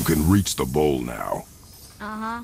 can reach the bowl now. Uh-huh.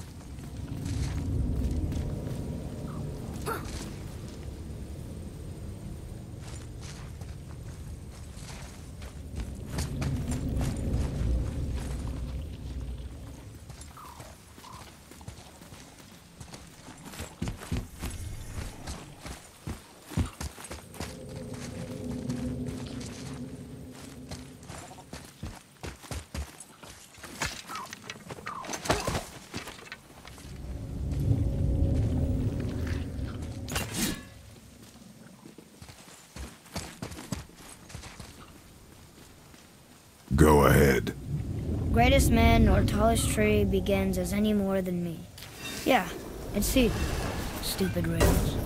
Go ahead. Greatest man nor tallest tree begins as any more than me. Yeah, it's Caesar. Stupid riddles.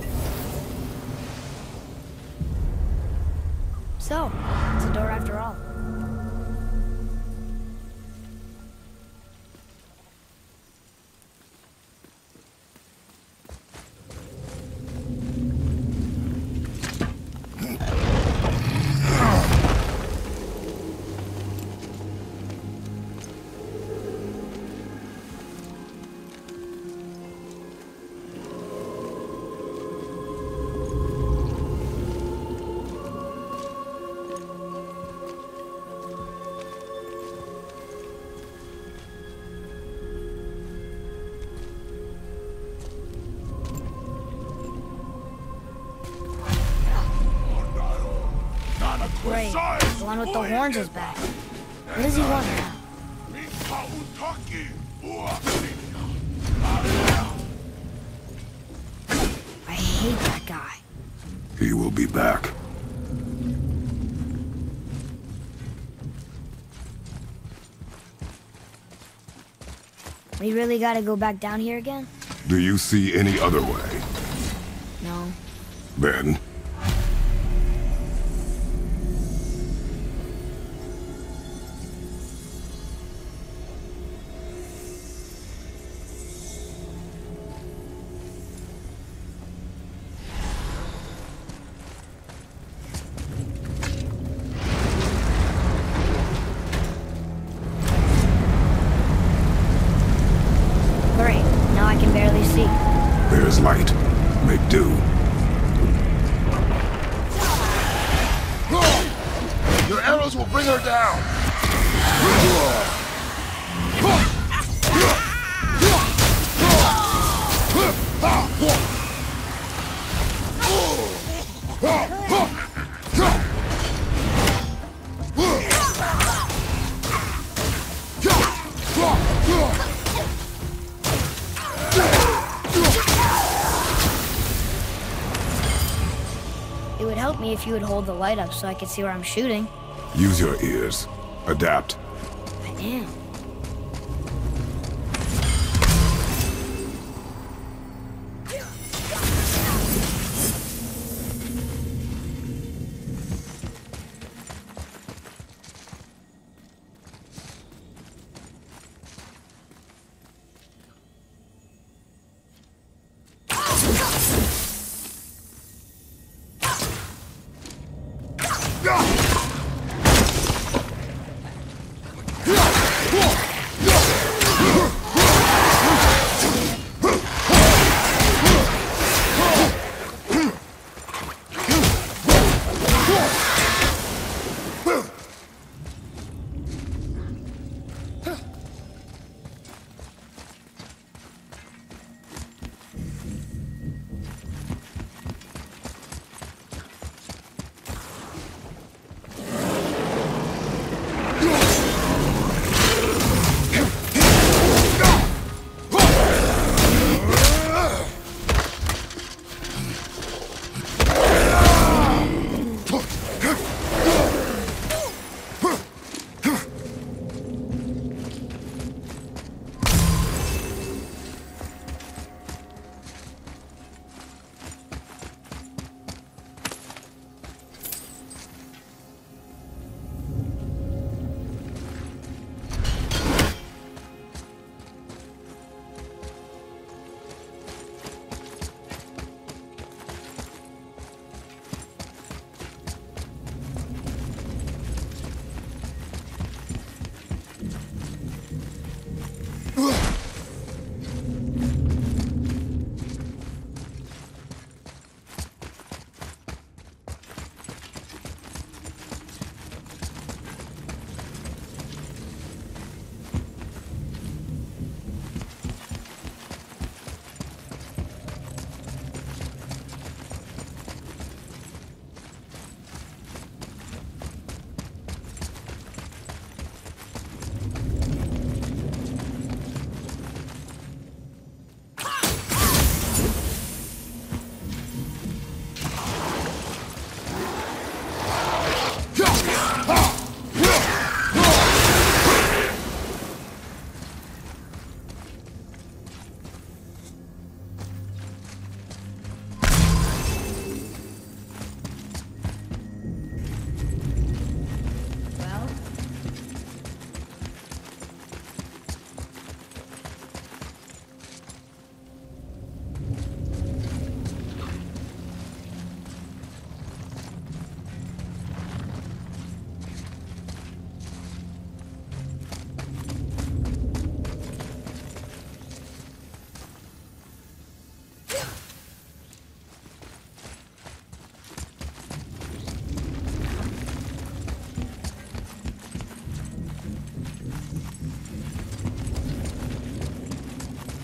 So, it's a door after all. Great. The one with the horns is back. What does he want now? I hate that guy. He will be back. We really gotta go back down here again? Do you see any other way? No. Ben? Great. Now I can barely see. There's light. Make do. Your arrows will bring her down! It would help me if you would hold the light up so I could see where I'm shooting. Use your ears. Adapt. I am.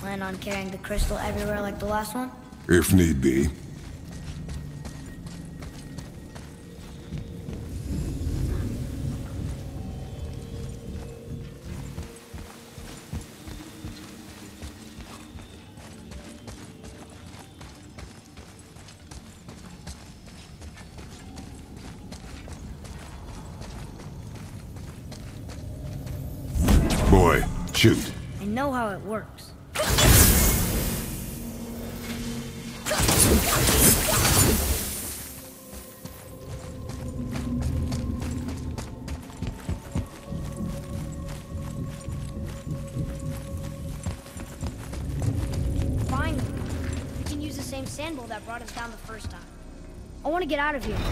plan on carrying the crystal everywhere like the last one? If need be. Boy, shoot. I know how it works. Finally, we can use the same sand bowl that brought us down the first time. I want to get out of here.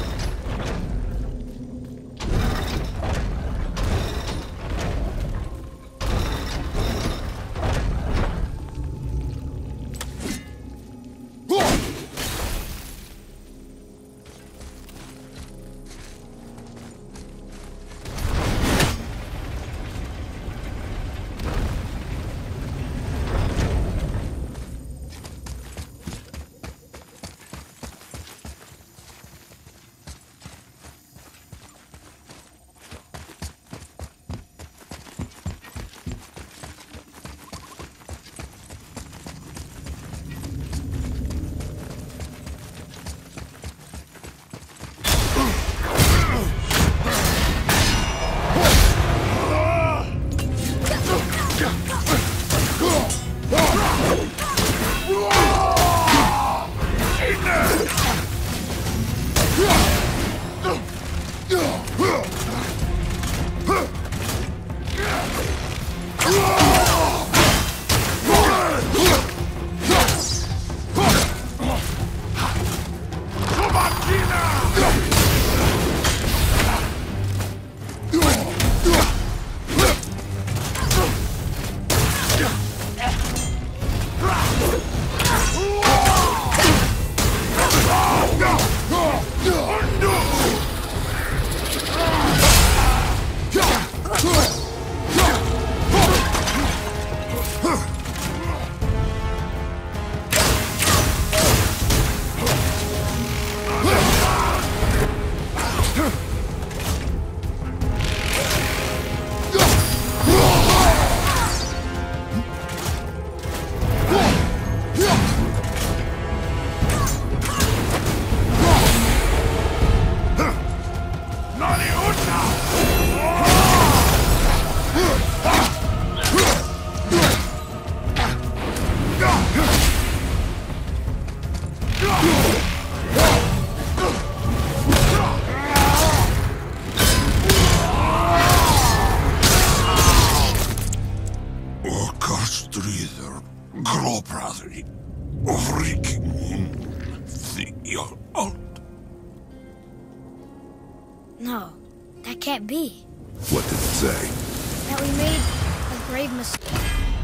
No, that can't be. What did it say? That we made a grave mistake.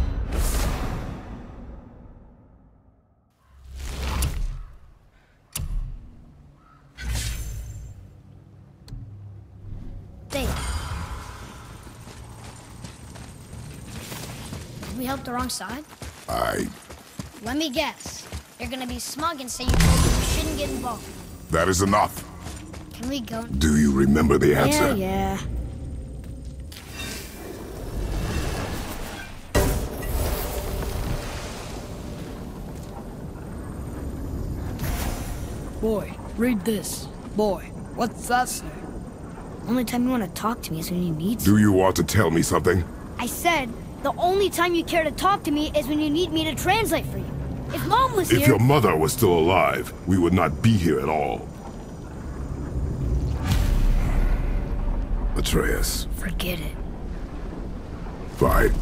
Did we help the wrong side? Let me guess. You're gonna be smug and say you told me we shouldn't get involved. That is enough. Can we go? Do you remember the answer? Yeah. Boy, read this. Boy, what's that say? Only time you want to talk to me is when you need Do you want to tell me something? I said, the only time you care to talk to me is when you need me to translate for you. If Mom was here... If your mother was still alive, we would not be here at all. Atreus. Forget it. Fine.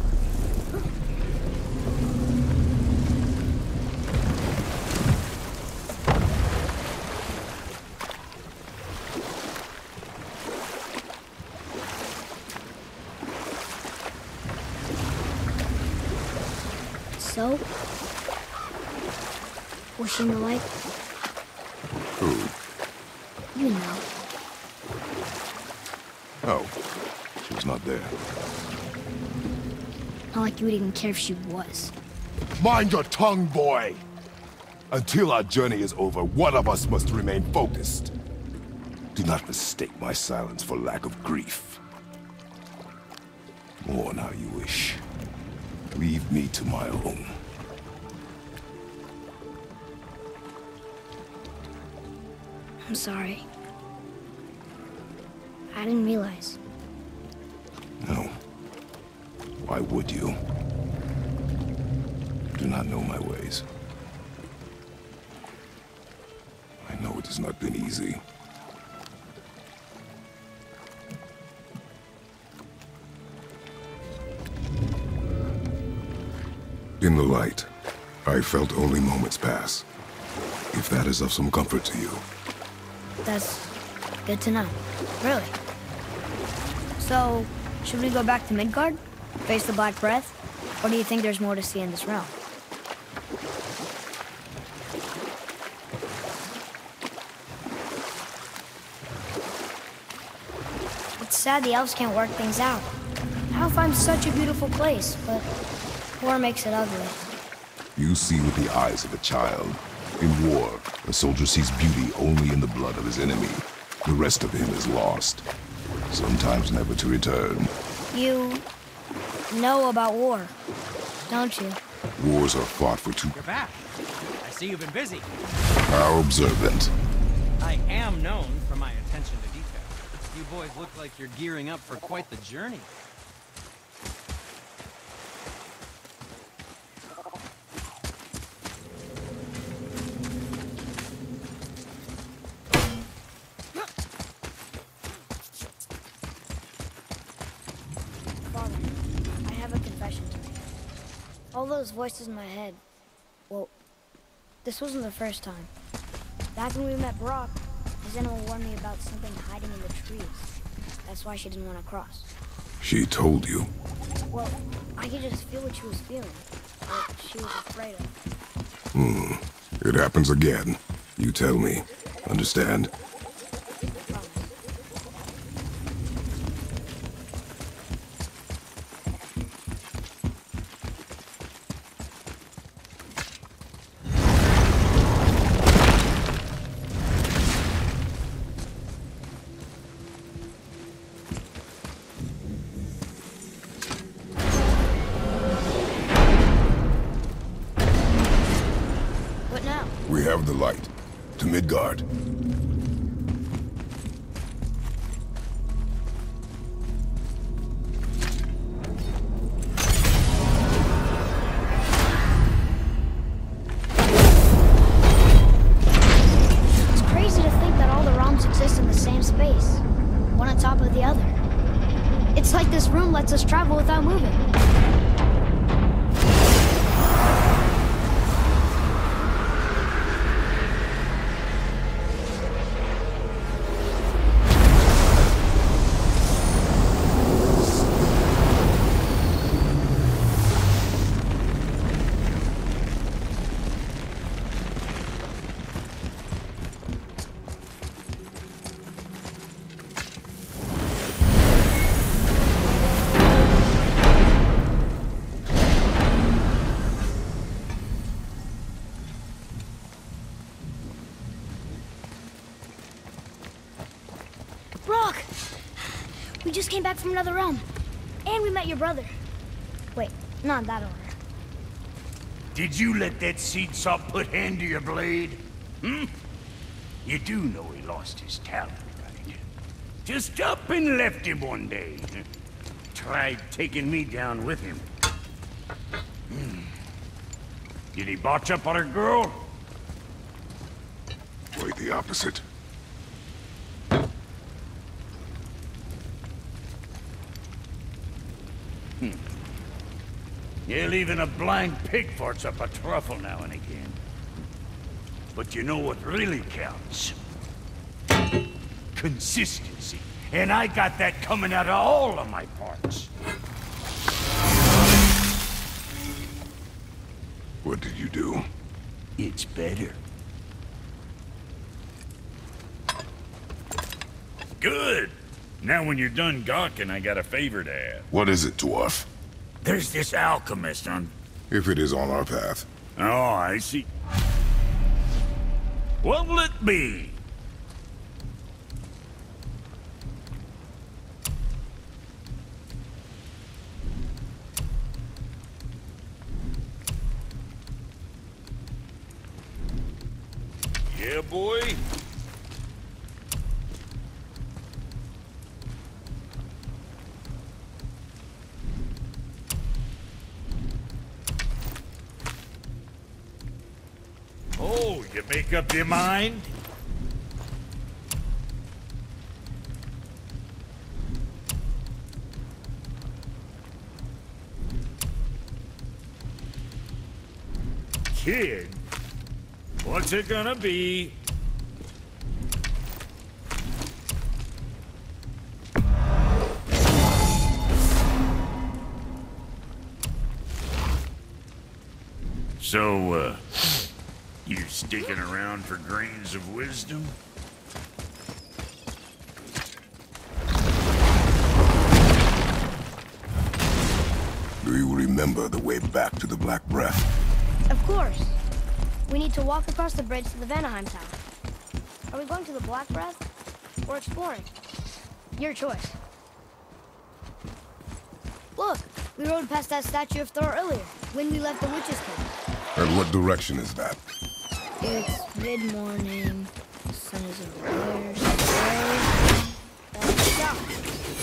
So? Was she in the light? Who? You know. Oh, she was not there. Not like you would even care if she was. Mind your tongue, boy! Until our journey is over, one of us must remain focused. Do not mistake my silence for lack of grief. Mourn how you wish. Leave me to my own. I'm sorry. I didn't realize. No. Why would you? Do not know my ways. I know it has not been easy. In the light, I felt only moments pass. If that is of some comfort to you. That's good to know. Really. So, should we go back to Midgard? Face the Black Breath? Or do you think there's more to see in this realm? It's sad the elves can't work things out. Alfheim's such a beautiful place, but war makes it ugly. You see with the eyes of a child. In war, a soldier sees beauty only in the blood of his enemy. The rest of him is lost, sometimes never to return. You know about war, don't you? Wars are fought for two. You're back. I see you've been busy. How observant. I am known for my attention to detail. You boys look like you're gearing up for quite the journey. Father, I have a confession to make. All those voices in my head, well, this wasn't the first time. Back when we met Brock, his animal warned me about something hiding in the trees. That's why she didn't want to cross. She told you. Well, I could just feel what she was feeling. What she was afraid of. It happens again. You tell me. Understand? Promise. What now? We have the light. To Midgard. It's crazy to think that all the realms exist in the same space, one on top of the other. It's like this room lets us travel without moving. Brock! We just came back from another realm. And we met your brother. Wait, not in that order. Did you let that seed sop put hand to your blade? Hmm? You do know he lost his talent, right? Just up and left him one day. Tried taking me down with him. Did he botch up on a girl? Quite the opposite. Yeah, even a blind pig farts up a truffle now and again. But you know what really counts? Consistency. And I got that coming out of all of my parts. What did you do? It's better. Good! Now when you're done gawking, I got a favor to ask. What is it, dwarf? There's this alchemist on if it is on our path. Oh, I see. What will it be? Yeah, boy. Oh, you make up your mind? Kid, what's it gonna be? So, you sticking around for grains of wisdom? Do you remember the way back to the Black Breath? Of course. We need to walk across the bridge to the Vanaheim Tower. Are we going to the Black Breath or exploring? Your choice. Look, we rode past that statue of Thor earlier, when we left the Witch's Cave. And what direction is that? It's mid-morning, the sun is over there, south.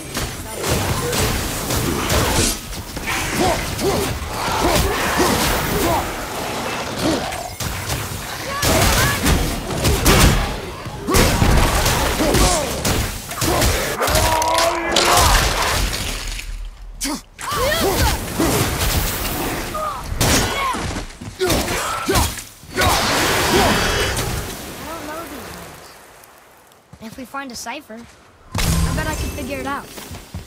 If we find a cipher, I bet I can figure it out.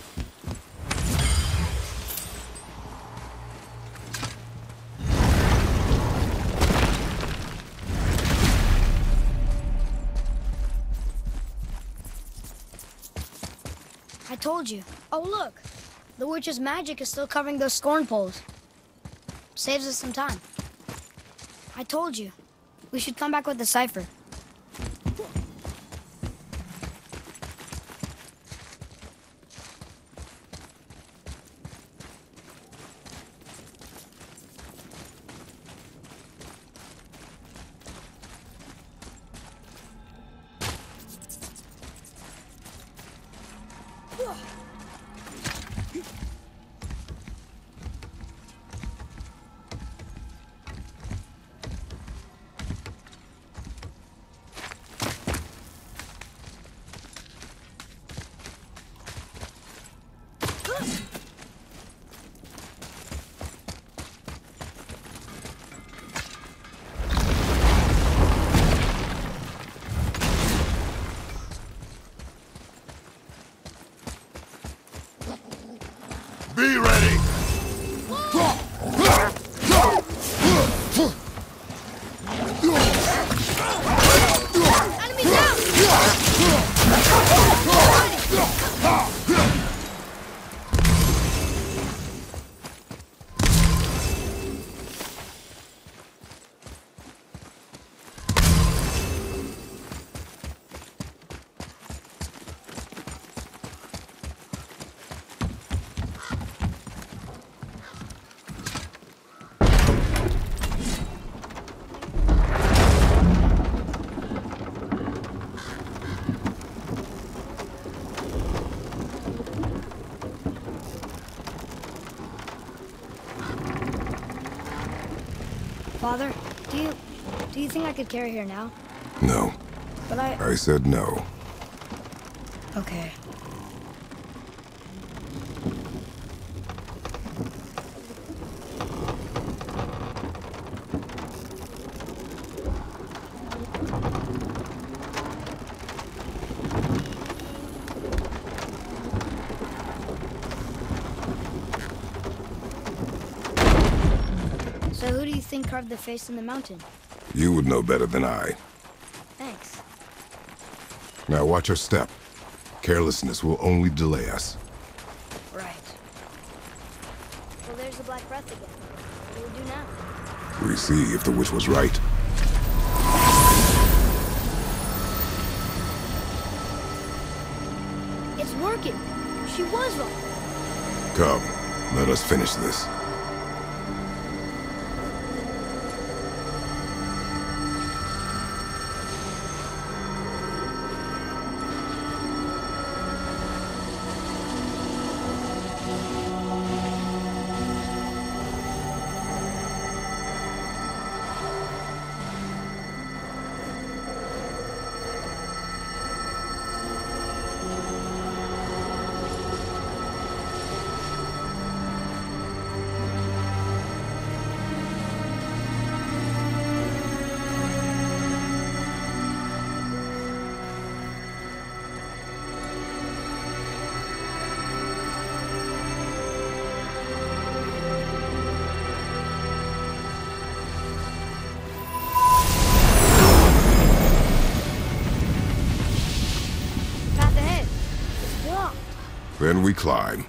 I told you. Oh, look. The witch's magic is still covering those scorn poles. Saves us some time. I told you. We should come back with the cipher. Be ready! Enemy down! Father, do you think I could carry her now? No. But I said no. Okay. So who do you think carved the face in the mountain? You would know better than I. Thanks. Now watch your step. Carelessness will only delay us. Right. Well, there's the Black Breath again. What do we do now? We see if the witch was right. It's working. She was right. Come, let us finish this. Path ahead. It's blocked. Then we climb.